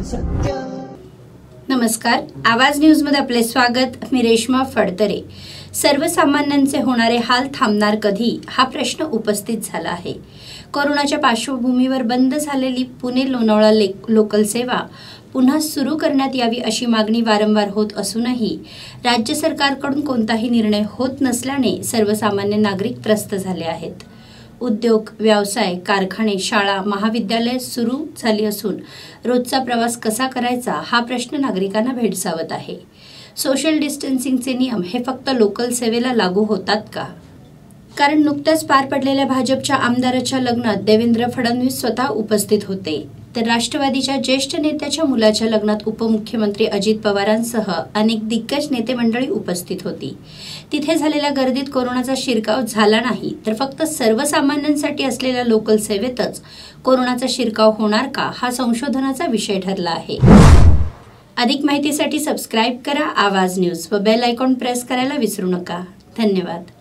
सत्य। नमस्कार, आवाज न्यूज मध्ये आपले स्वागत। मी रेश्मा फडतरे। सर्वसामान्यांचे होणारे हाल थांबणार कधी हा प्रश्न उपस्थित झाला आहे। कोरोनाच्या पार्श्वभूमीवर बंद झालेली पुणे लोणावळा लोकल सेवा पुन्हा सुरू करण्यात यावी अशी मागणी वारंवार होत असूनही राज्य सरकारकडून कोणताही निर्णय होत नसल्याने सर्वसामान्य नागरिक त्रस्त झाले आहेत। उद्योग, व्यवसाय, कारखाने, शाळा, महाविद्यालय सुरू झाली असून रोजचा प्रवास कसा करायचा हा प्रश्न नागरिकांना भेडसावत आहे। सोशल डिस्टन्सिंगचे नियम हे फक्त लोकल सेवेला लागू होतात का? कारण नुकत्याच पार पडलेल्या भाजपच्या आमदाराच्या लग्नात देवेंद्र फडणवीस स्वतः उपस्थित होते, तर राष्ट्रवादीच्या ज्येष्ठ नेत्याच्या मुलाच्या लग्नात उपमुख्यमंत्री अजित पवारांसह अनेक दिग्गज नेते मंडळी उपस्थित होती। तिथे झालेल्या गर्दीत कोरोनाचा शिरकाव झाला नाही, तर फक्त सर्वसामान्यांसाठी असलेल्या लोकल सेवेतच कोरोनाचा शिरकाव होणार का हा संशोधनाचा विषय ठरला आहे। अधिक माहितीसाठी सबस्क्राइब करा आवाज न्यूज व बेल आयकॉन प्रेस करायला विसरू नका। धन्यवाद।